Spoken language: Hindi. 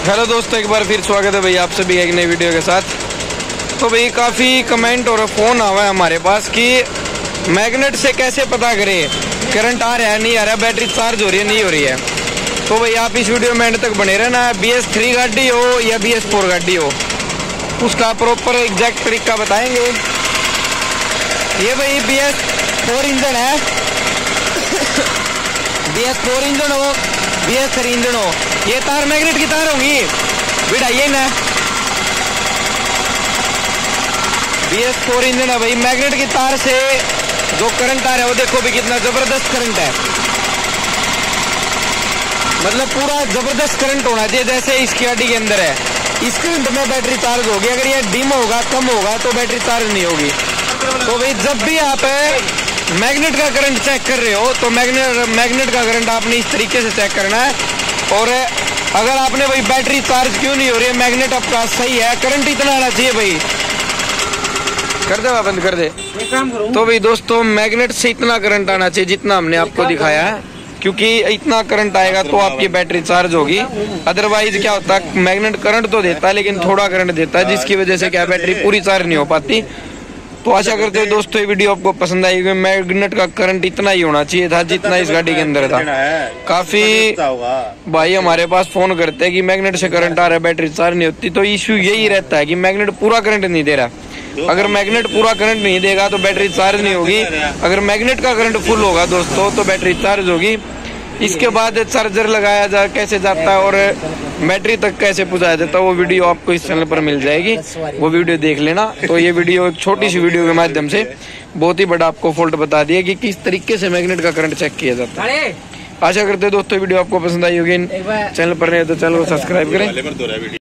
हेलो दोस्तों, एक बार फिर स्वागत है भाई आप सभी एक नई वीडियो के साथ। तो भाई काफ़ी कमेंट और फ़ोन आवा है हमारे पास कि मैग्नेट से कैसे पता करें करंट आ रहा है नहीं आ रहा, बैटरी चार्ज हो रही है नहीं हो रही है। तो भाई आप इस वीडियो में एंड तक बने रहना। BS3 गाड़ी हो या BS4 गाड़ी हो, उसका प्रॉपर एग्जैक्ट तरीका बताएंगे। ये भाई BS4 इंजन है, BS4 इंजन हो BS3 इंजन हो, ये तार मैग्नेट की तार होंगी बिठाइए ना। BS4 इंजन है भाई, मैग्नेट की तार से जो करंट आ रहा है वो देखो भी कितना जबरदस्त करंट है, मतलब पूरा जबरदस्त करंट होना चाहिए जैसे इसकी गाड़ी के अंदर है। इस करंट में बैटरी चार्ज होगी, अगर ये डिम होगा कम होगा तो बैटरी चार्ज नहीं होगी। तो भाई जब भी आप मैग्नेट का करंट चेक कर रहे हो तो मैग्नेट का करंट आपने इस तरीके से चेक करना है। और अगर आपने भाई बैटरी चार्ज क्यों नहीं हो रही है, मैग्नेट आपका सही है, करंट इतना आना चाहिए भाई। कर दे बंद कर दे। तो भाई दोस्तों मैग्नेट से इतना करंट आना चाहिए जितना हमने आपको दिखाया है, क्योंकि इतना करंट आएगा तो आपकी बैटरी चार्ज होगी। अदरवाइज क्या होता है, मैग्नेट करंट तो देता है लेकिन थोड़ा करंट देता है, जिसकी वजह से क्या बैटरी पूरी चार्ज नहीं हो पाती। तो आशा करते हो दोस्तों ये वीडियो आपको पसंद आई होगी। मैग्नेट का करंट इतना ही होना चाहिए था जितना इस गाड़ी के अंदर था। काफी भाई हमारे पास फोन करते हैं कि मैग्नेट से करंट आ रहा है बैटरी चार्ज नहीं होती। तो इश्यू यही रहता है कि मैग्नेट पूरा करंट नहीं दे रहा। अगर मैग्नेट पूरा करंट नहीं देगा तो बैटरी चार्ज नहीं होगी। अगर मैग्नेट का करंट फुल होगा दोस्तों तो बैटरी चार्ज होगी। इसके बाद चार्जर लगाया जा कैसे जाता है और बैटरी तक कैसे पहुंचाया जाता है वो वीडियो आपको इस चैनल पर मिल जाएगी, वो वीडियो देख लेना। तो ये वीडियो एक छोटी सी वीडियो के माध्यम से बहुत ही बड़ा आपको फॉल्ट बता दिया कि किस तरीके से मैग्नेट का करंट चेक किया जाता है। आशा करते हैं दोस्तों वीडियो आपको पसंद आई होगी। चैनल पर नहीं तो चैनल को सब्सक्राइब करें।